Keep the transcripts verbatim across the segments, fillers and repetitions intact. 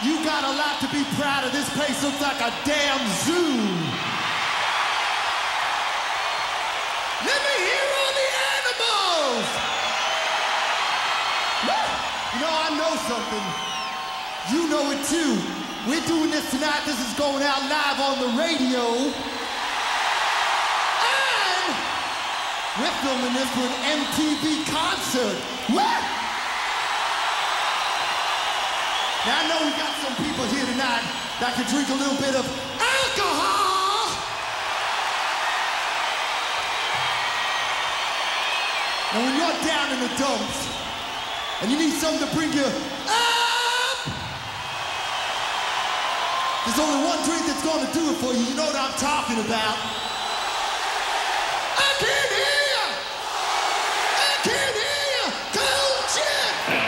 You got a lot to be proud of. This place looks like a damn zoo. Let me hear all the animals. You know, I know something. You know it too. We're doing this tonight. This is going out live on the radio. And we're filming this for an M T V concert. What? Now, I know we got some people here tonight that can drink a little bit of alcohol. Now, when you're down in the dumps and you need something to bring you up, there's only one drink that's going to do it for you. You know what I'm talking about. I can't hear you. I can't hear you. Cold shit.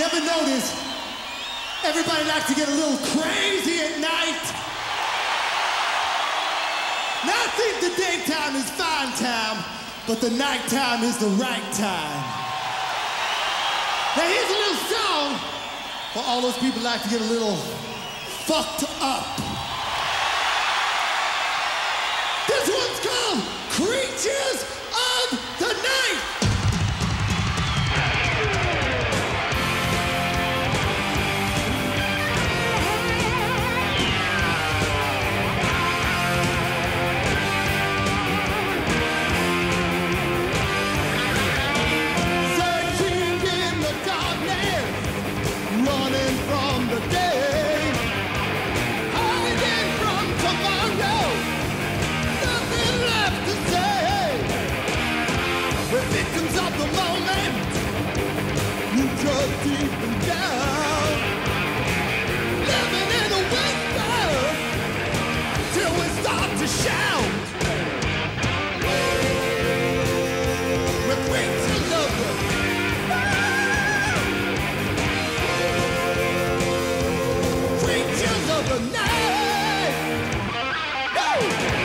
ever notice everybody likes to get a little crazy at night? Now I think the daytime is fine time, but the nighttime is the right time. Now here's a little song for all those people who like to get a little fucked up. This one's called Creatures of the Night. Deep and down, living in a whisper till we start to shout. We're creatures of the night. Creatures of the night. Woo!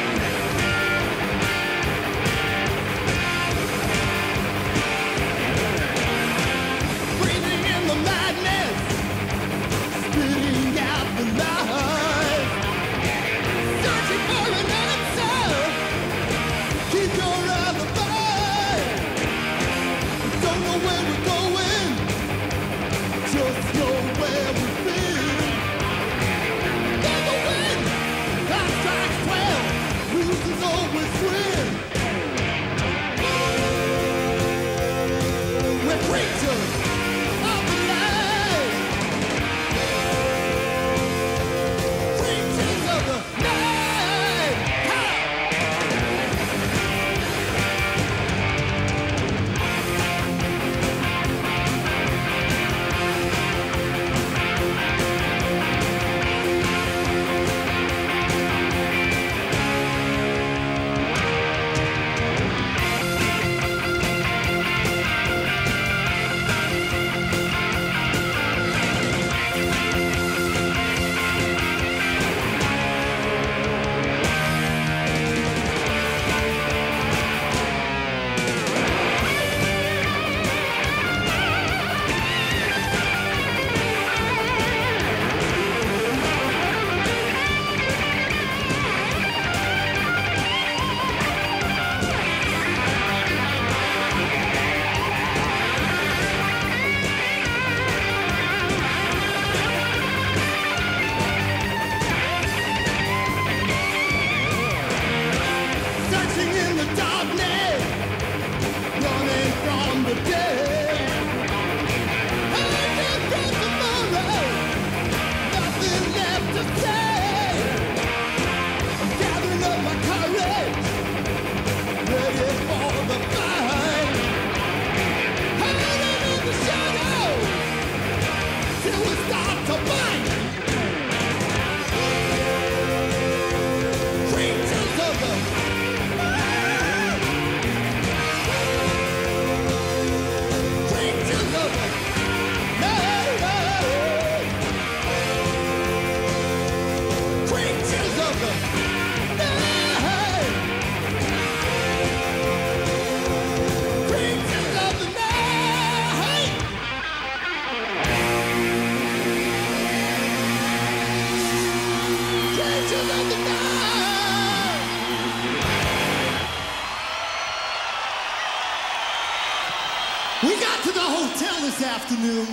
We got to the hotel this afternoon.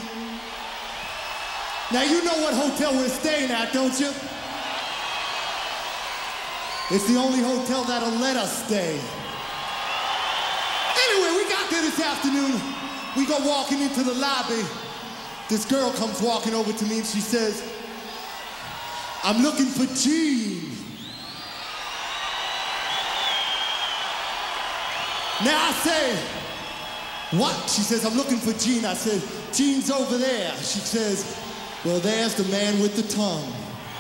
Now you know what hotel we're staying at, don't you? It's the only hotel that'll let us stay. Anyway, we got there this afternoon. We go walking into the lobby. This girl comes walking over to me and she says, "I'm looking for Gene." Now I say, "What?" She says, "I'm looking for Gene." I said, "Gene's over there." She says, "Well, there's the man with the tongue."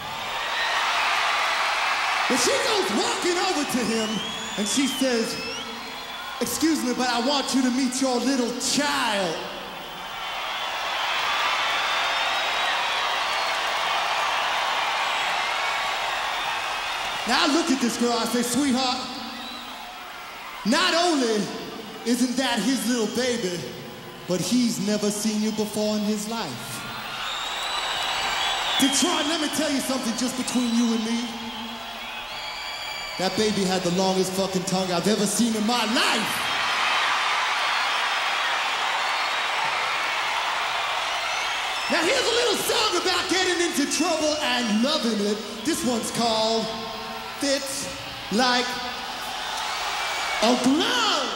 Well, she goes walking over to him and she says, "Excuse me, but I want you to meet your little child." Now I look at this girl, I say, sweetheart, not only isn't that his little baby, but he's never seen you before in his life. Detroit, let me tell you something just between you and me. That baby had the longest fucking tongue I've ever seen in my life. Now here's a little song about getting into trouble and loving it. This one's called Fits Like a Glove.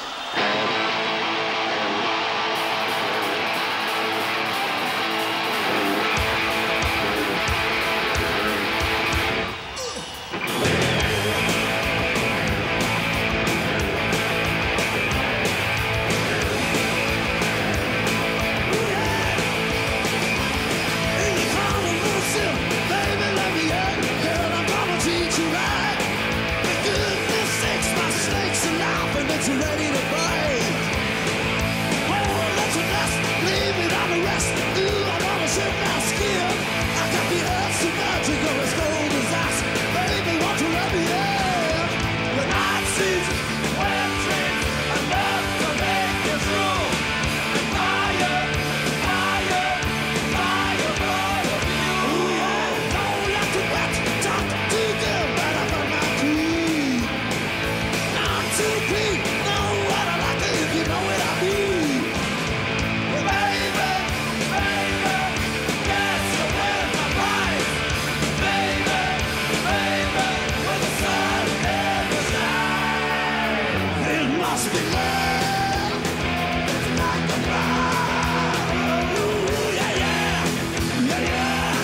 Ready to bite. Oh, let your nest, leave it on the rest. Ooh, I wanna shed my skin. I got the earth so magical, as cold as ice. Baby, won't you let me in? The night season, wet dreams, enough to make it true. Fire, fire, fire, fire of you. Ooh, yeah, don't let the wet talk to them, but I found my key. Not to be. You know what I mean? Well, baby, baby, yes, you're with my life. Baby, baby, with the sun in the sky. It must be love. It's like a fire. Ooh, yeah, yeah, yeah, yeah.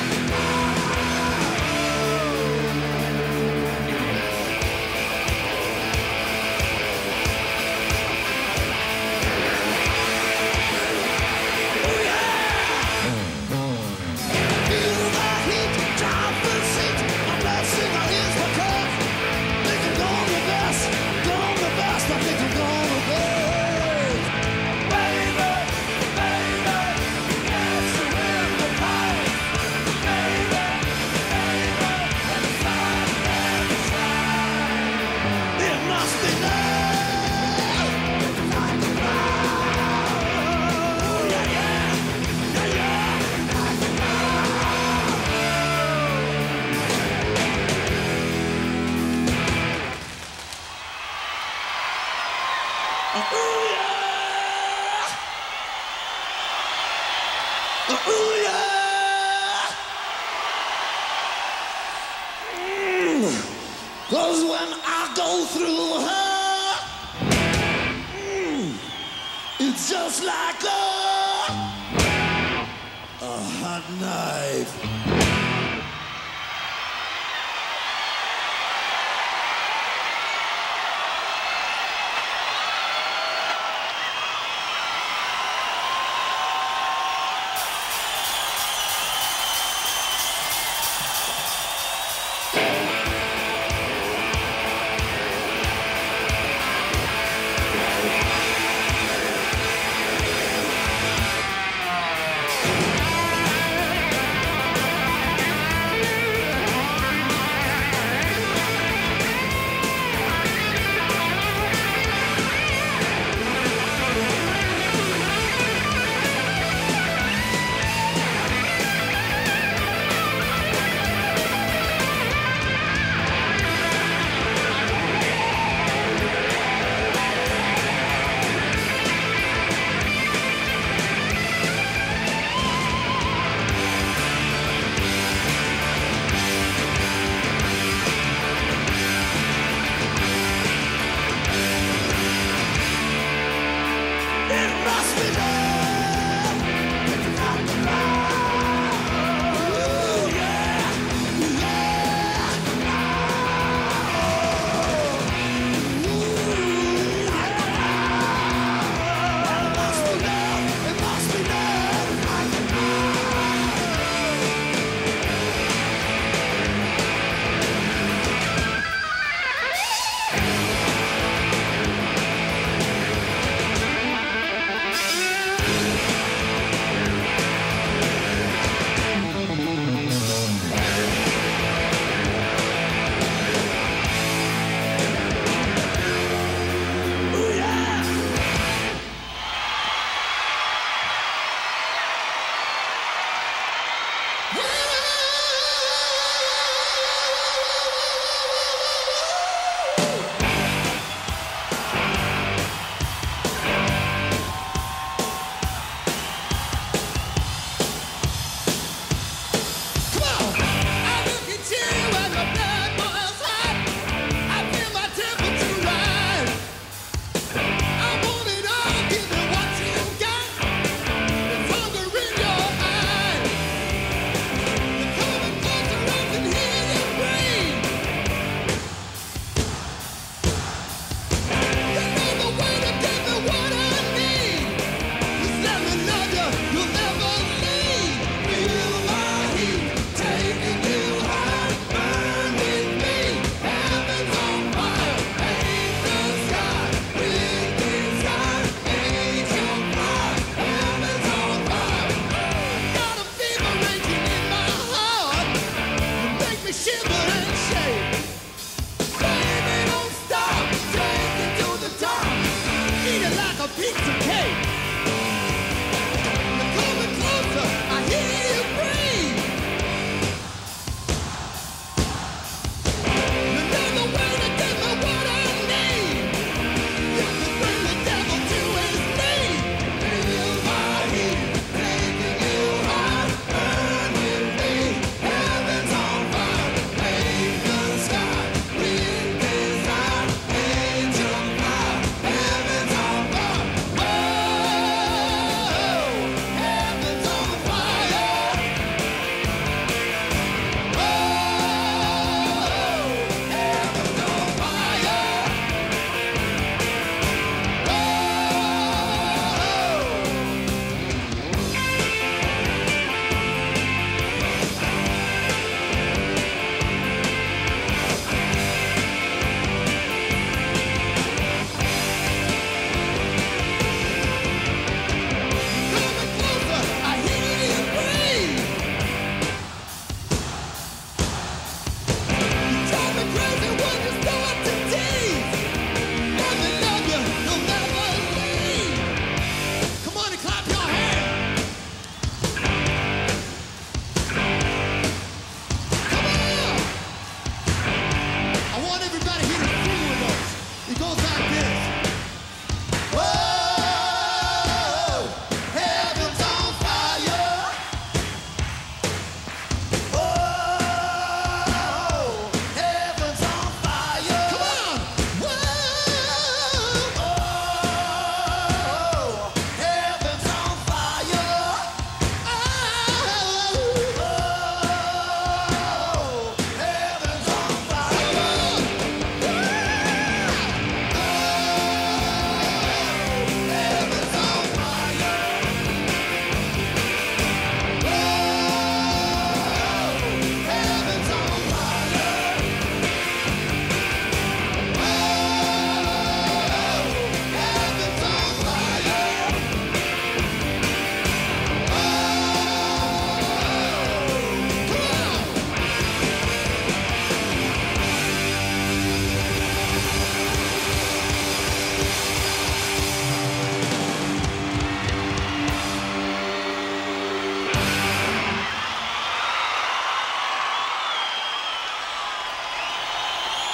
Cause when I go through her, mm, it's just like a, a hot knife.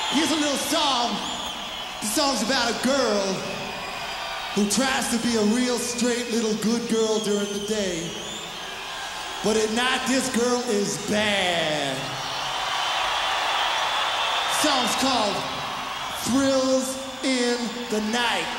Here's a little song. The song's about a girl who tries to be a real straight little good girl during the day. But at night, this girl is bad. The song's called Thrills in the Night.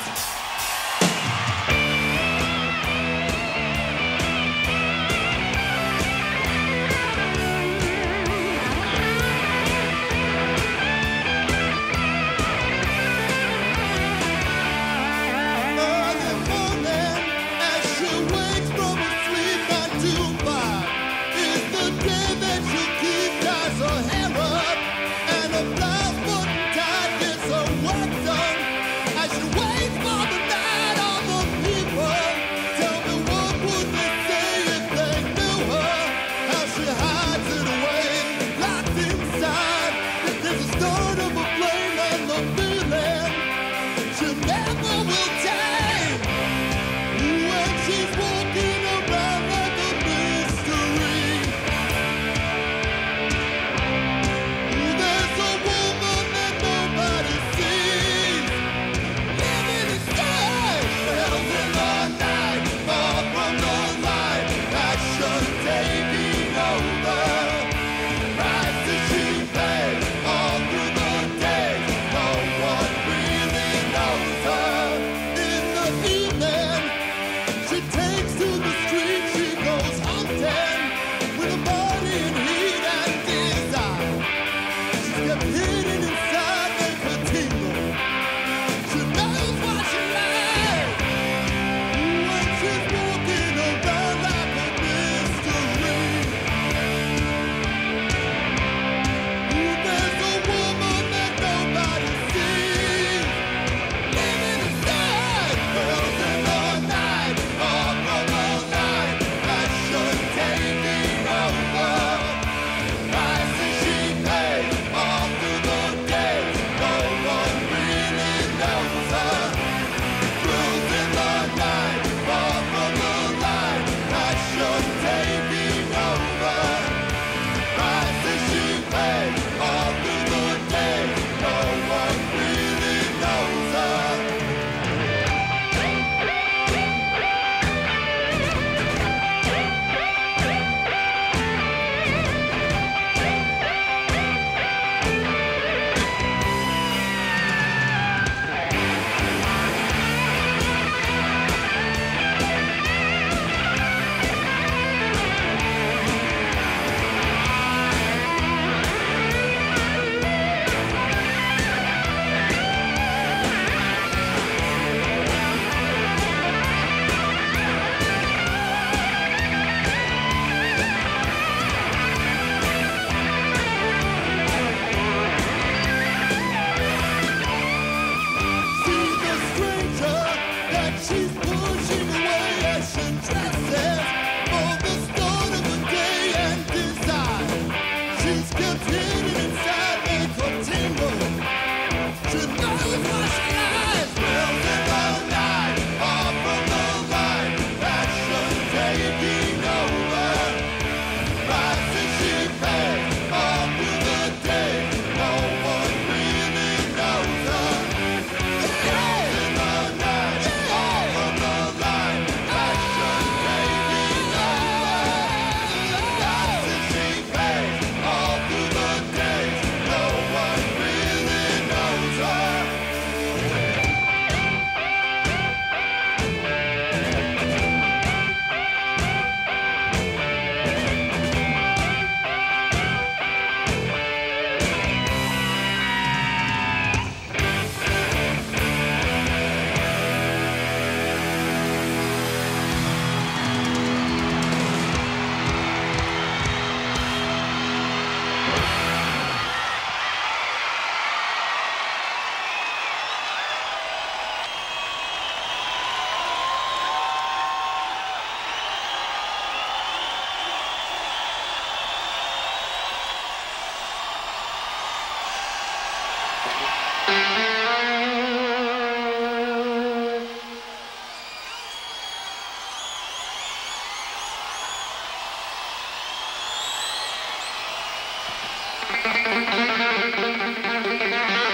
Thank you.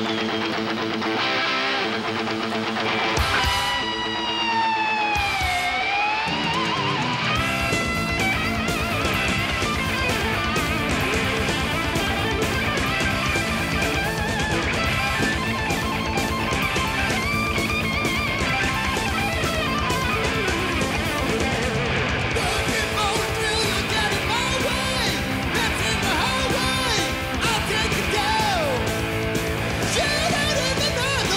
Shoot it in the night.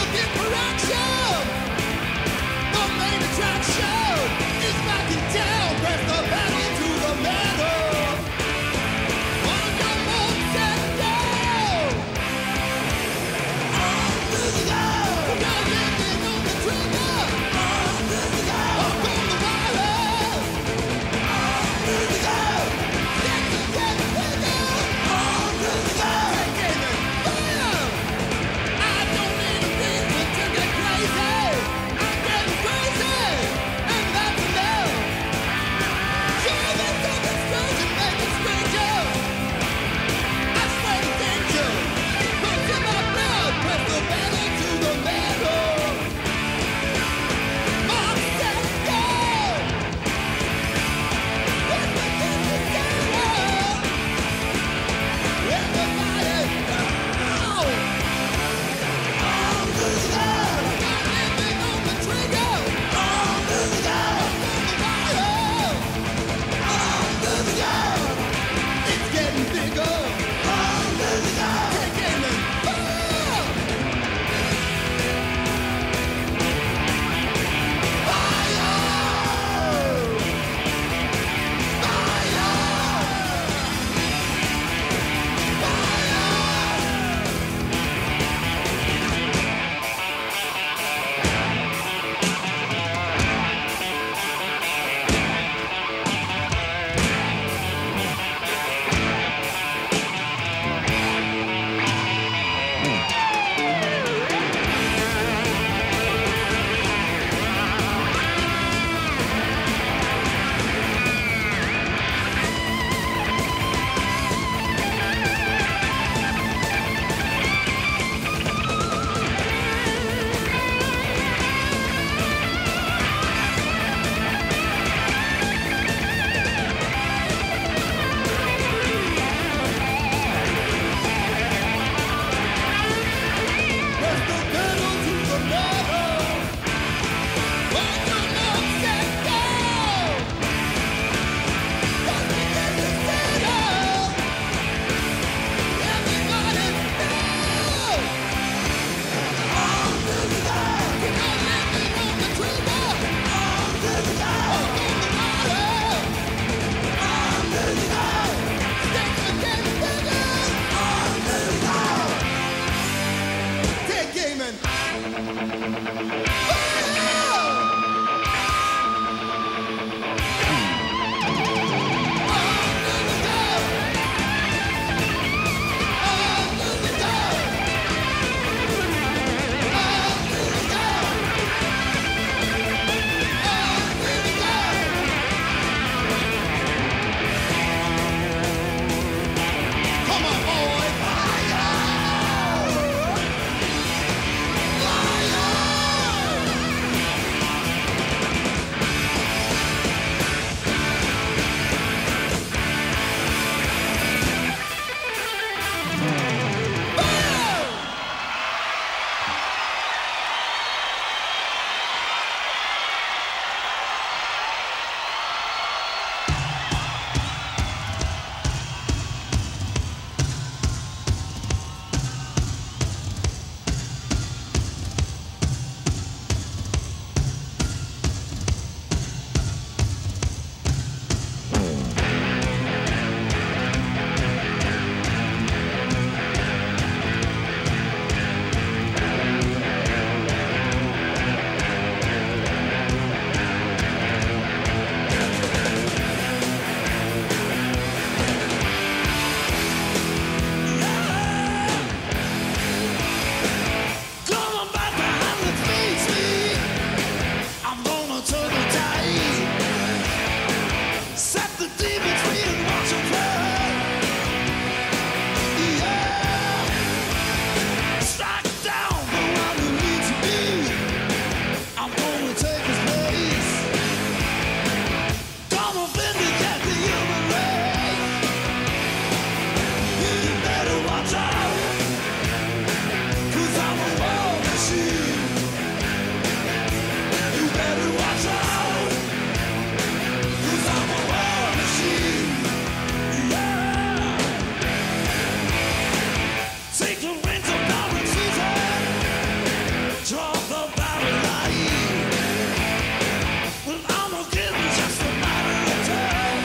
take the reins of current season. Draw the battle line. Well, I'm a given just a matter of time.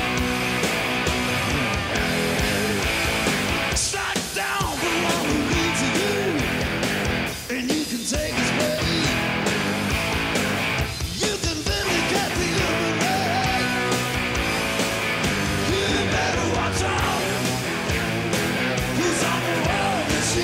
Strike down the one who leads you, and you can take his way. You can vindicate the human race. You better watch out. Who's on the world this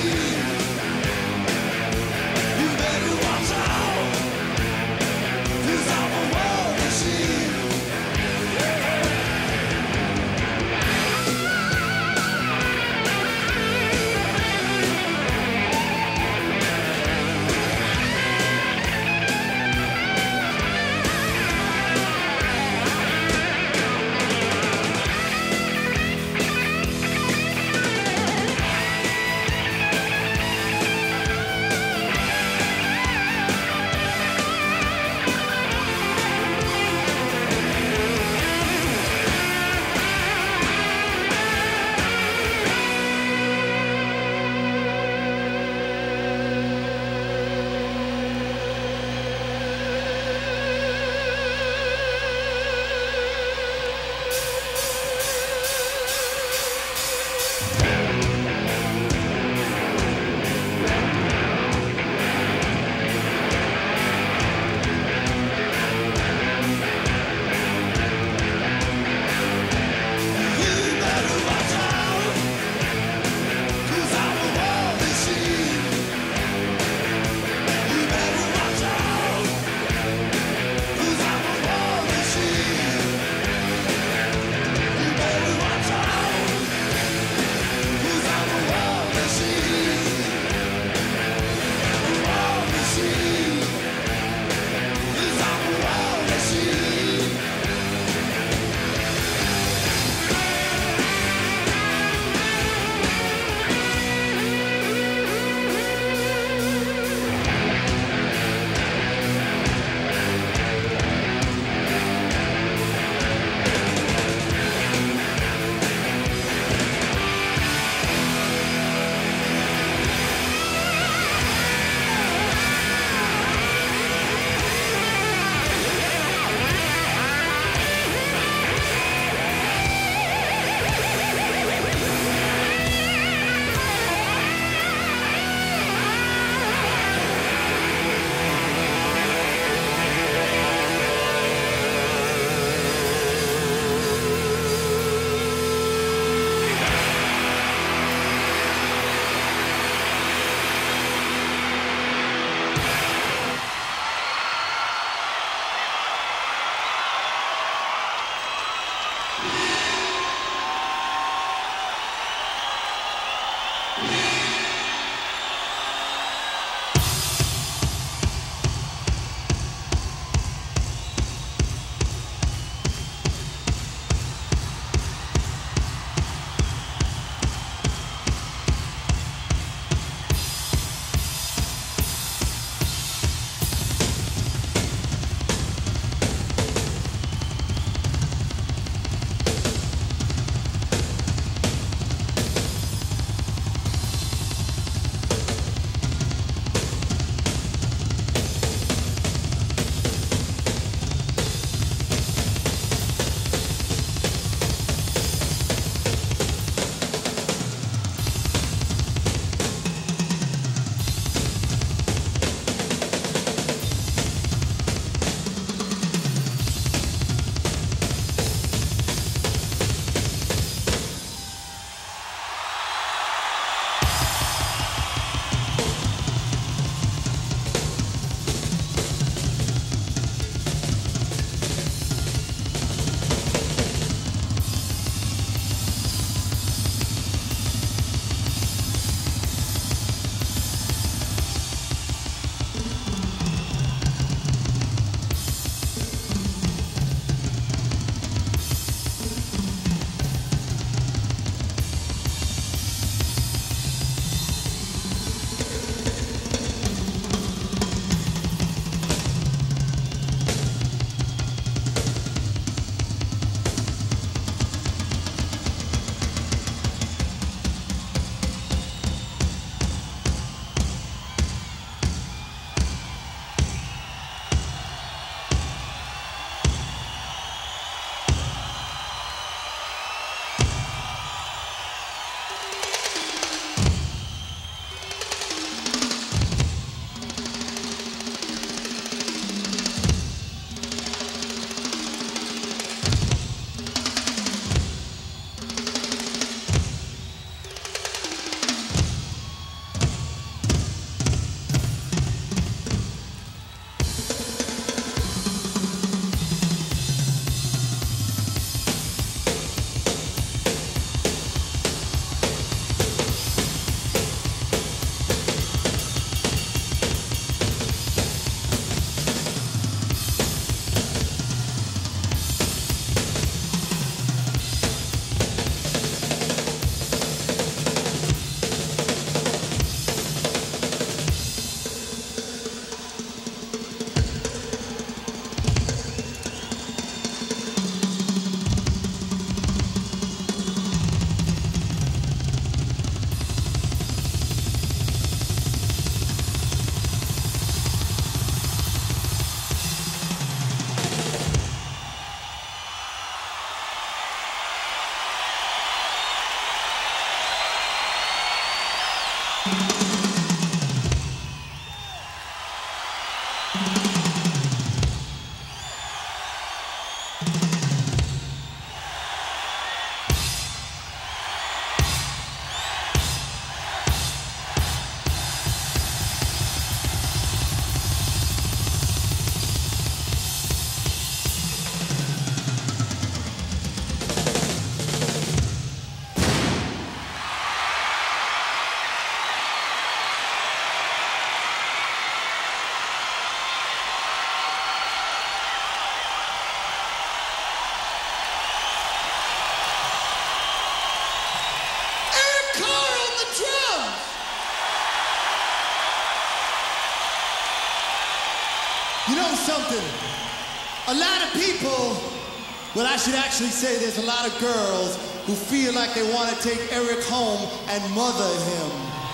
You know something? A lot of people, well, I should actually say there's a lot of girls who feel like they want to take Eric home and mother him.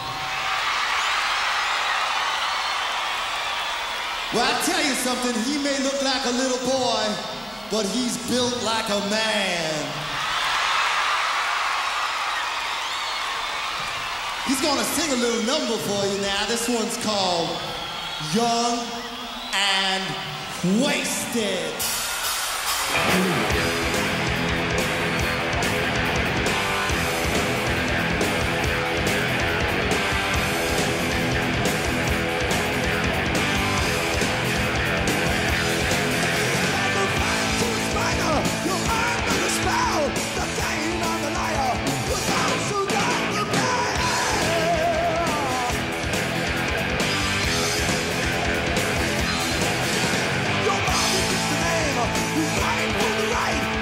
Well, I'll tell you something, he may look like a little boy, but he's built like a man. He's gonna sing a little number for you now. This one's called Young and Wasted. Right.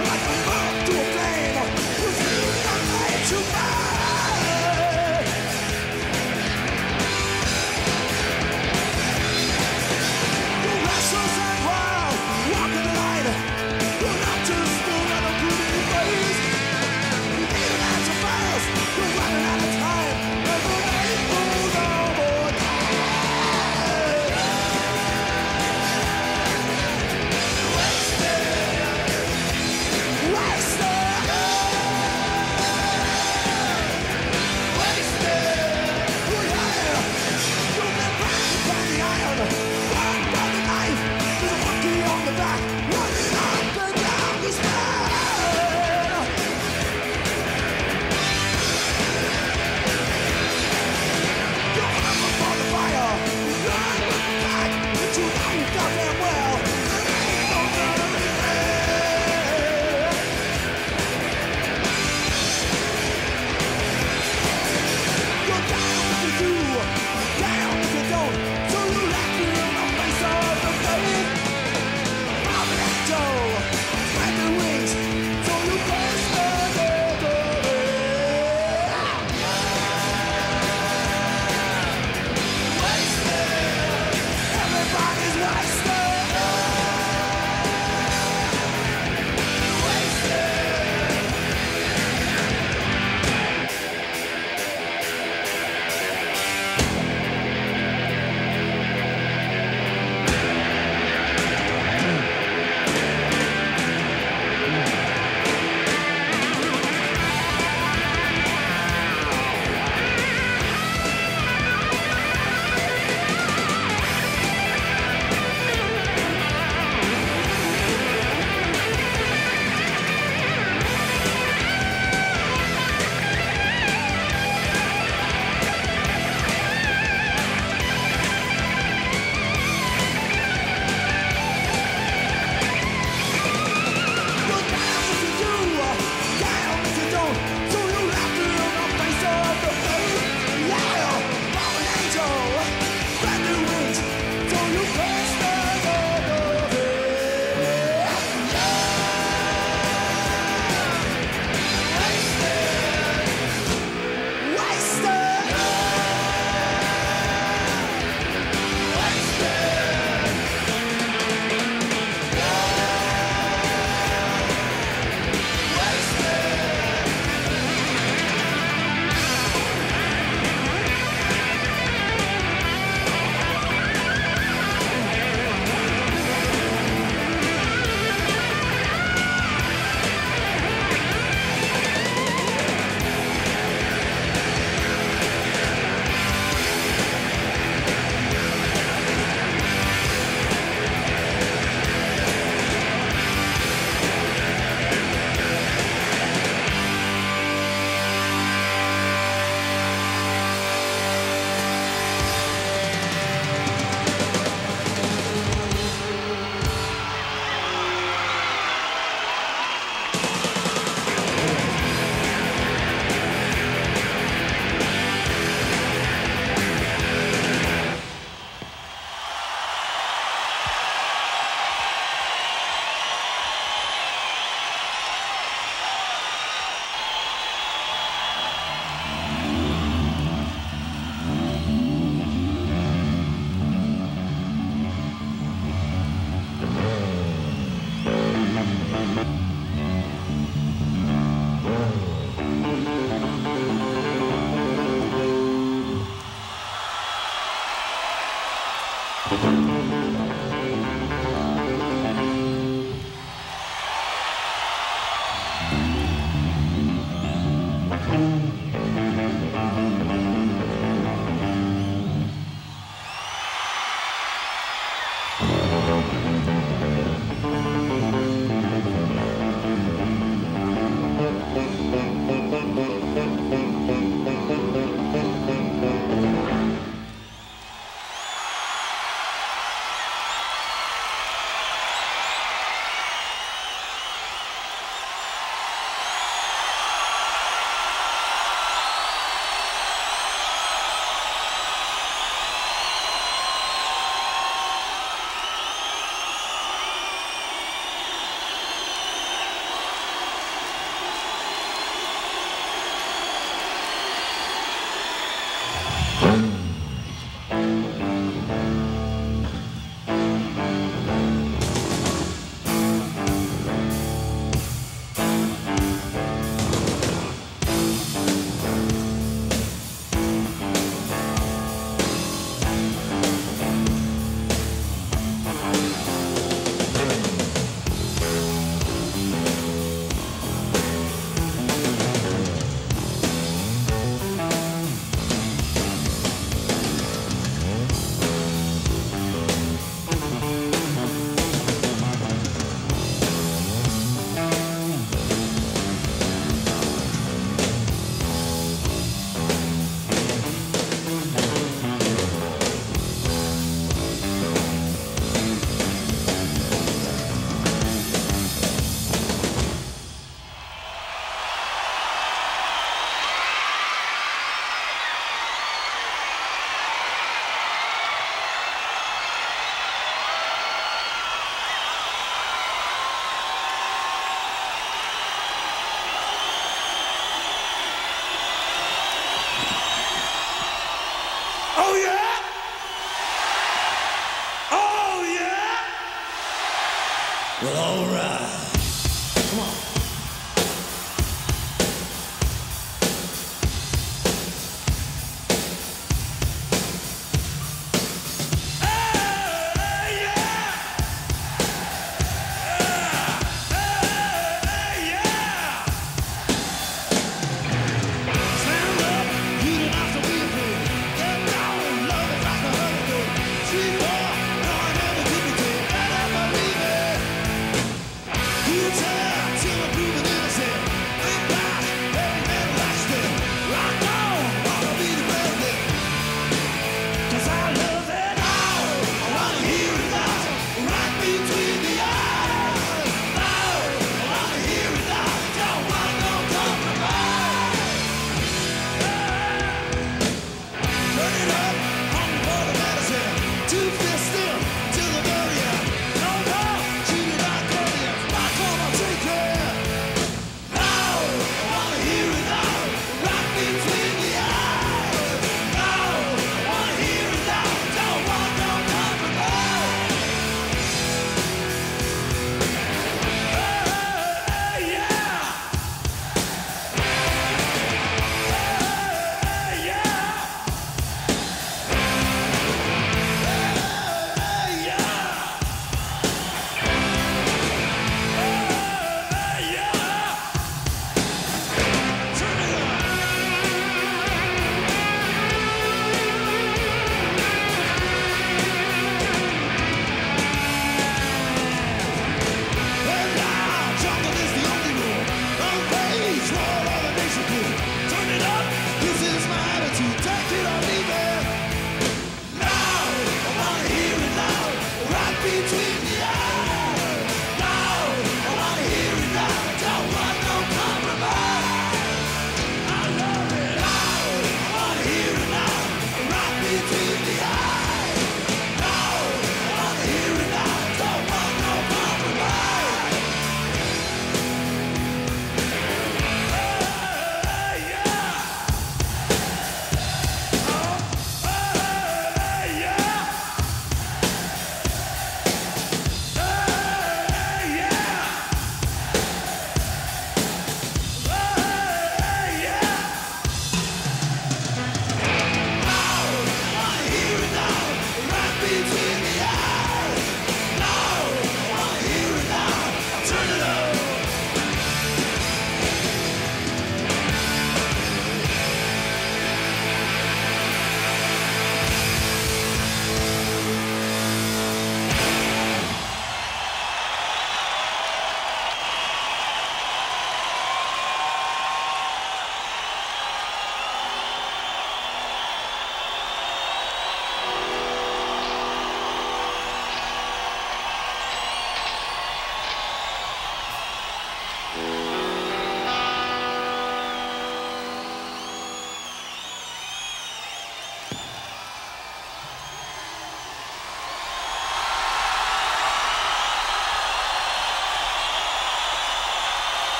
Oh yeah? Oh yeah? Well, all right. Come on.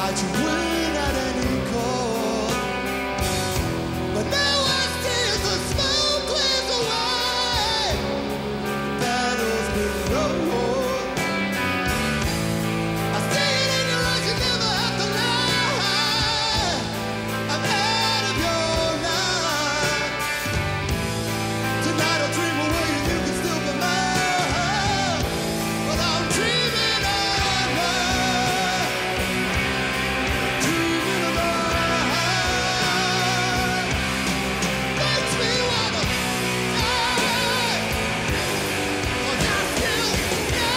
Might you win at any cost? But now I see the smoke clears away. The battle's been won. I see it in your eyes, you never have to lie. I'm out of your line. Tonight I'll dream away and you can still be mine. But I'm dreaming of love. Dreaming of love. Makes me wanna die. 'Cause I still love you.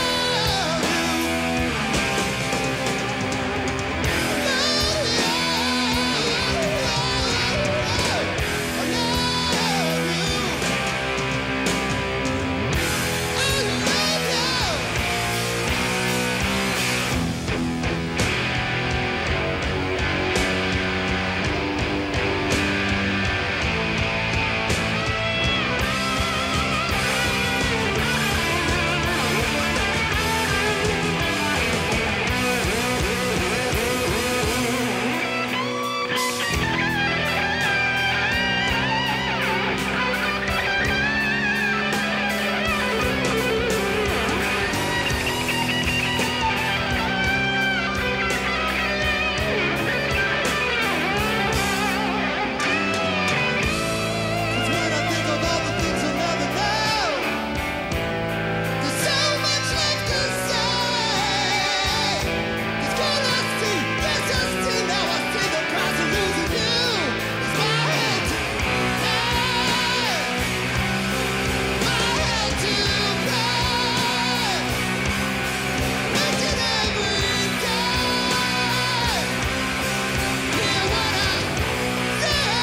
When I think of all the things you'll never know, there's so much left to say. 'Cause can I see, yes I see, now I see the price of losing you is my head to pay. My head to pay. Each and every day. Hear what I say.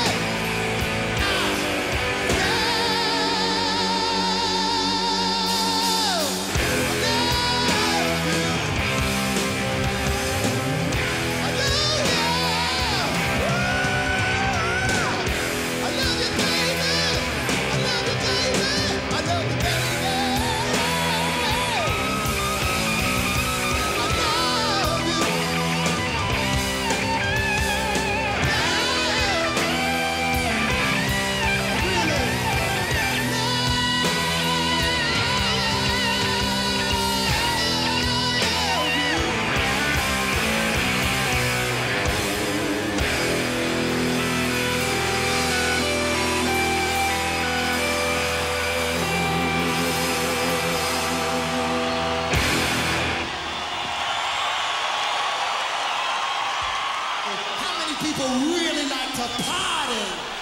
How many people really like to party?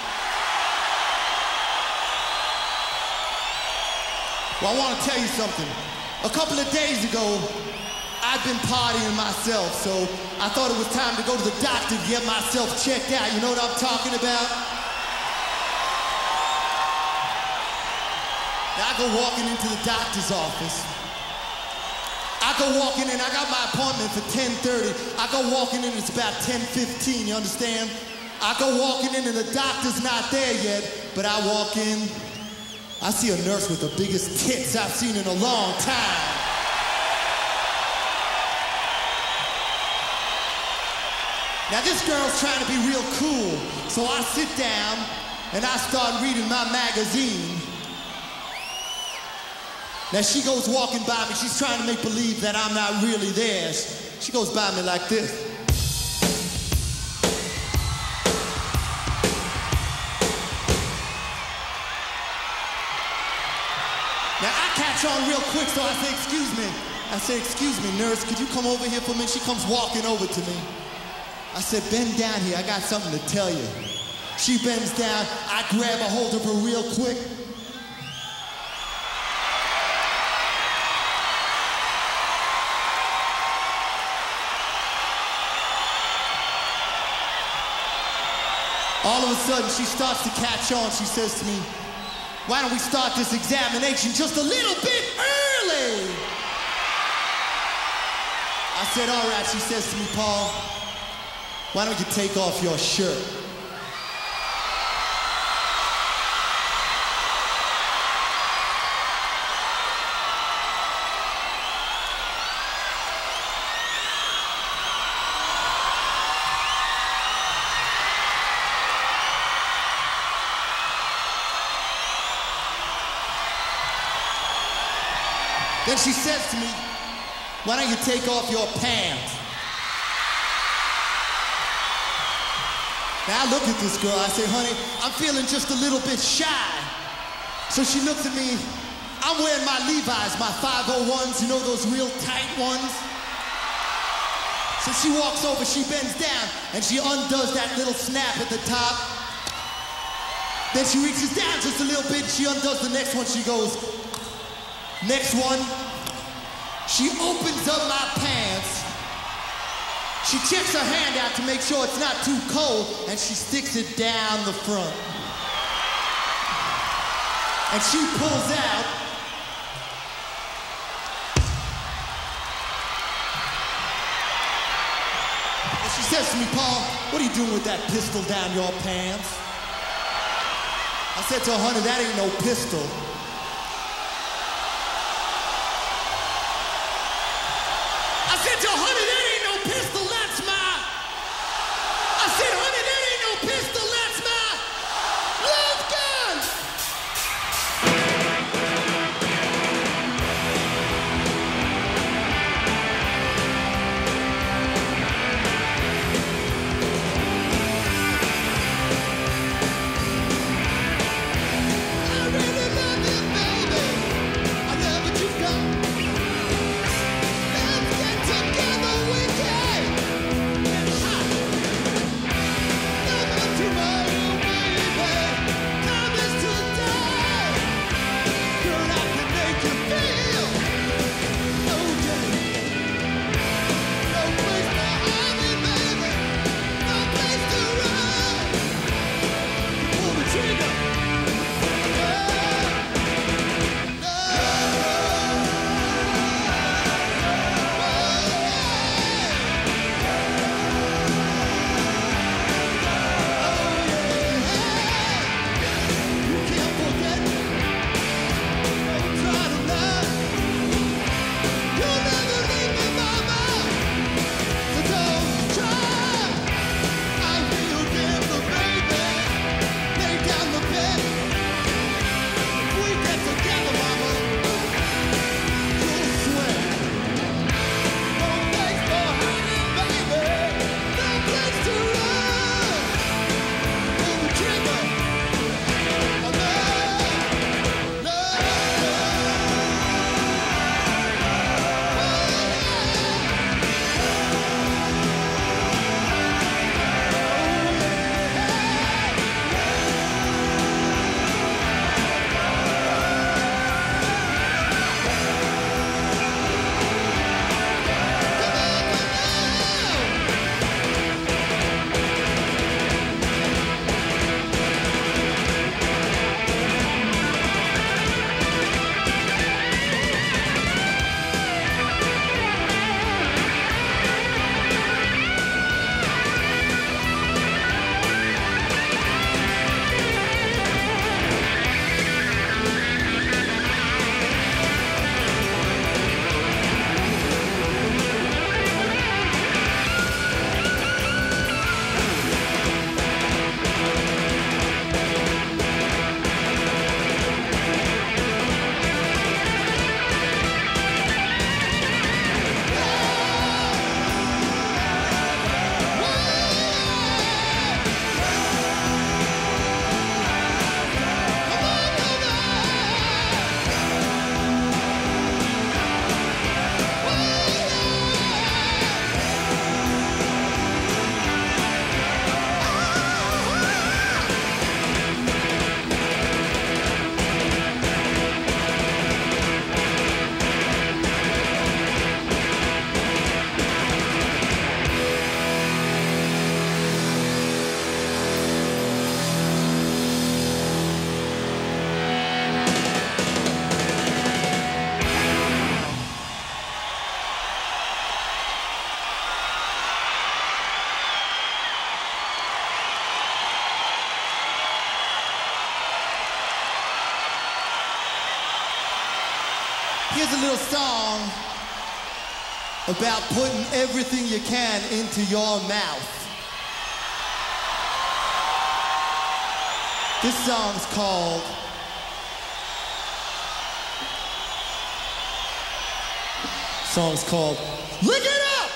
Well, I want to tell you something. A couple of days ago, I've been partying myself, so I thought it was time to go to the doctor to get myself checked out. You know what I'm talking about? Now, I go walking into the doctor's office. I go walking in, I got my appointment for ten thirty. I go walking in, it's about ten fifteen, you understand? I go walking in and the doctor's not there yet, but I walk in, I see a nurse with the biggest tits I've seen in a long time. Now this girl's trying to be real cool, so I sit down and I start reading my magazine. Now she goes walking by me, she's trying to make believe that I'm not really there. She goes by me like this. Now I catch on real quick, so I say, excuse me. I say, excuse me, nurse, could you come over here for a minute? She comes walking over to me. I said, bend down here, I got something to tell you. She bends down, I grab a hold of her real quick. All of a sudden, she starts to catch on. She says to me, why don't we start this examination just a little bit early? I said, all right. She says to me, Paul, why don't you take off your shirt? Then she says to me, why don't you take off your pants? Now I look at this girl, I say, honey, I'm feeling just a little bit shy. So she looks at me, I'm wearing my Levi's, my five oh ones, you know those real tight ones? So she walks over, she bends down, and she undoes that little snap at the top. Then she reaches down just a little bit, she undoes the next one, she goes, next one. She opens up my pants. She checks her hand out to make sure it's not too cold, and she sticks it down the front. And she pulls out and she says to me, Paul, what are you doing with that pistol down your pants? I said to her, honey, that ain't no pistol. I said to her, honey, that ain't no pistol, that's my... I said, honey, that ain't no pistol, that's my love gun! I really love you, baby. I love what you've done. Let's get together, we can. It's hot. No more tomorrow, baby. Time is today. Girl, I can make you feel. No day. No place to hide me, baby. No place to run. Pull the trigger. Here's a little song about putting everything you can into your mouth. This song's called song's called Lick It Up!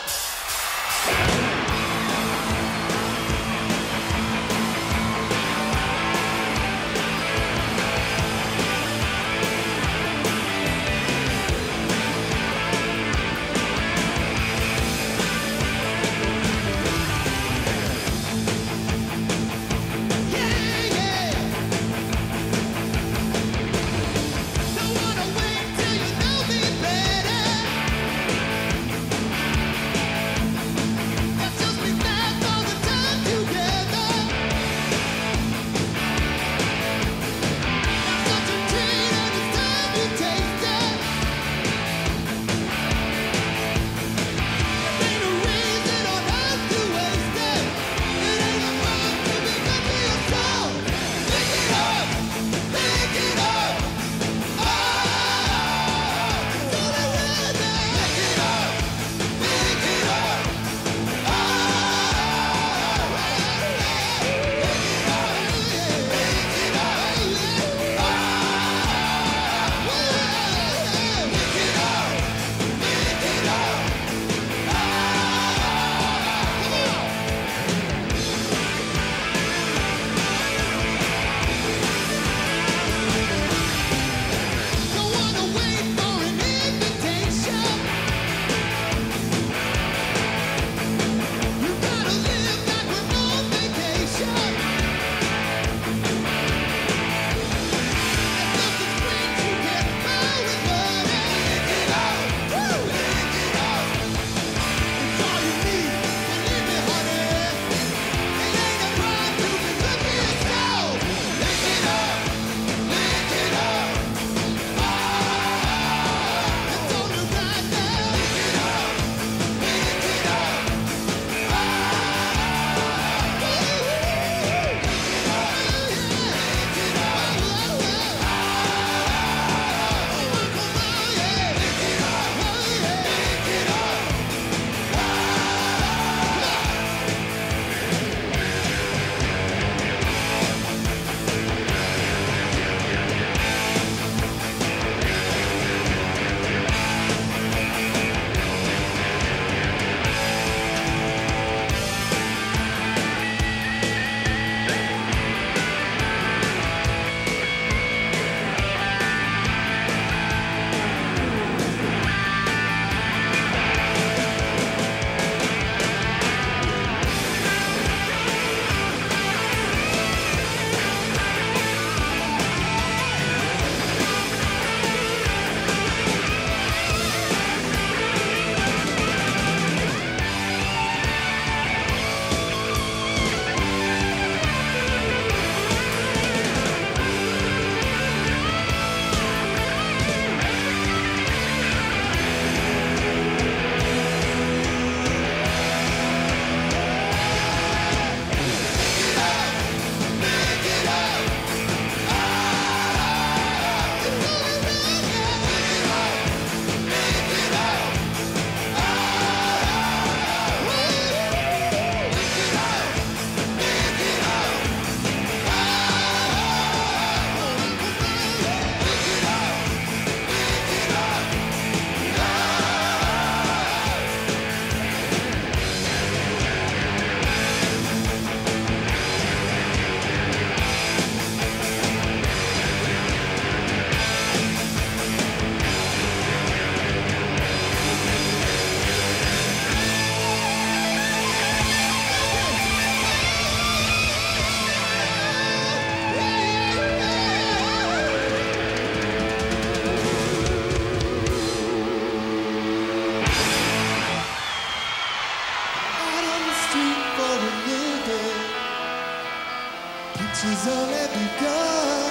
She's only begun.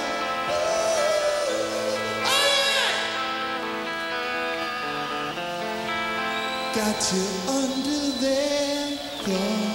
Ooh, oh yeah! Got you under their thumb.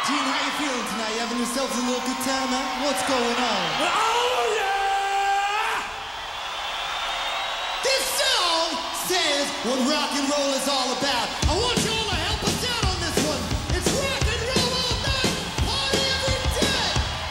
Gene, how you feeling tonight? You having yourselves a little good time, man? What's going on? Oh, yeah! This song says what rock and roll is all about. I want you all to help us out on this one. It's rock and roll all night, party every day.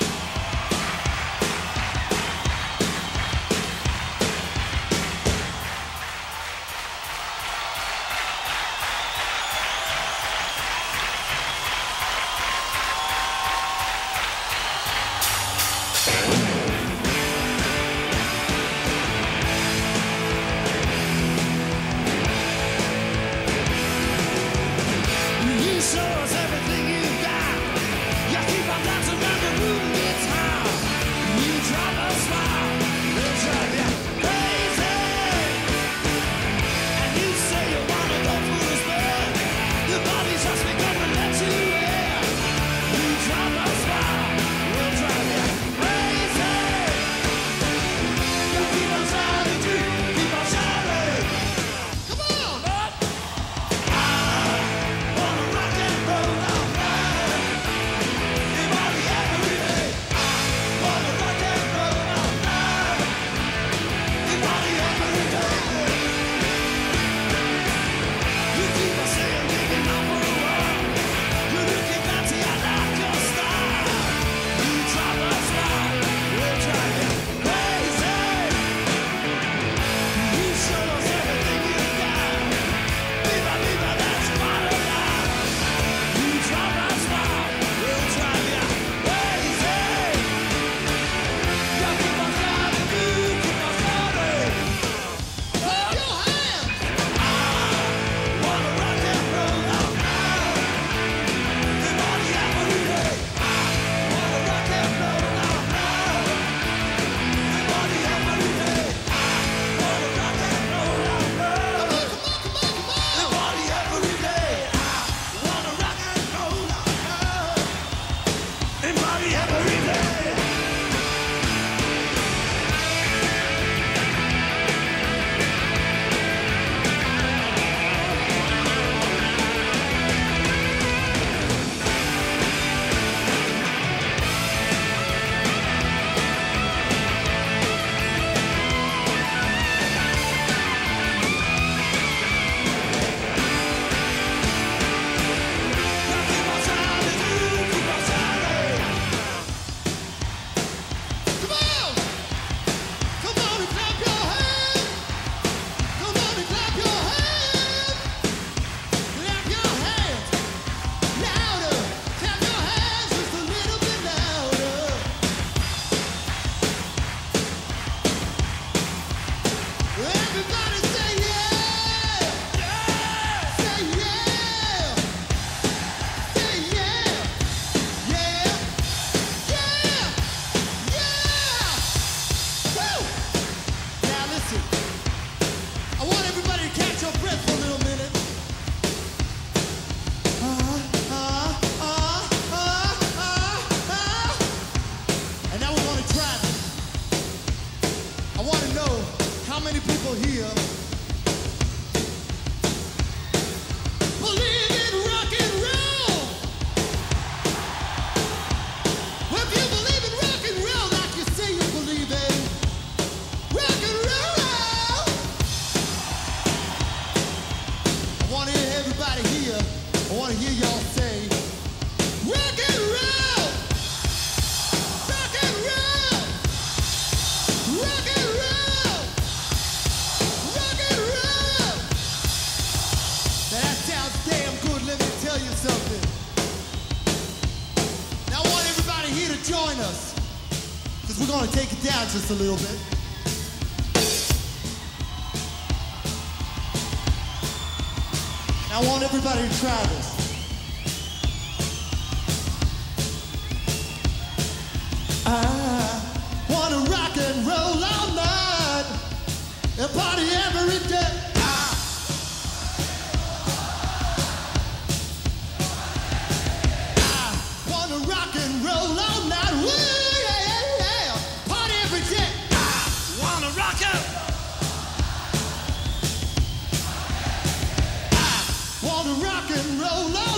You show us everything you've got. You keep on dancing around the room, gets high. You drive a smile, they'll drive you crazy. And you say you wanna go for a spin. Your body's just begun to let you in. You drive a smile, they'll drive you crazy. You keep on shining, you keep on shining. Come on! Wanna rock and roll all night. Your body every day. Wanna rock and roll all night. Your body every day. You keep on saying taking off for a while. You're looking fancy, I like your style. You drive a smile, we'll drive you crazy. You show us everything you got. Viva, viva, that's part of life. You drive a smile, we'll drive you crazy. You keep on driving, you keep on starting. Clap your hands! Wanna rock and roll all night. Your body every day. Wanna rock and roll all night. Your body every day. Wanna rock and roll all night. Your body every day. Wanna rock and roll all night. Your body every day. You keep on shining, you keep on shining. Come on! Come on and clap your hands! Come on and clap your hands! Clap your hands! Louder! Clap your hands just a little bit louder! Everybody say yeah! Say yeah! Say yeah! Yeah! Yeah! Yeah! Woo! Now listen, I want everybody to catch your breath for a little minute. Uh, uh, uh, uh, uh, uh. And now we want to try this. I want to know how many people here believe in rock and roll. Well, if you believe in rock and roll like you say you believe in rock and roll, I want to hear everybody here. I want to hear y'all say rock and roll, rock and roll, rock and roll, rock and roll. Now that sounds damn good. Let me tell you something. Now I want everybody here to join us, because we're going to take it down just a little bit. Now I want everybody to try this. I want to rock and roll all night and party every day. I want to rock and roll all night. Woo, yeah, yeah, yeah. Party every day. Wanna rock out. I want to rock and roll all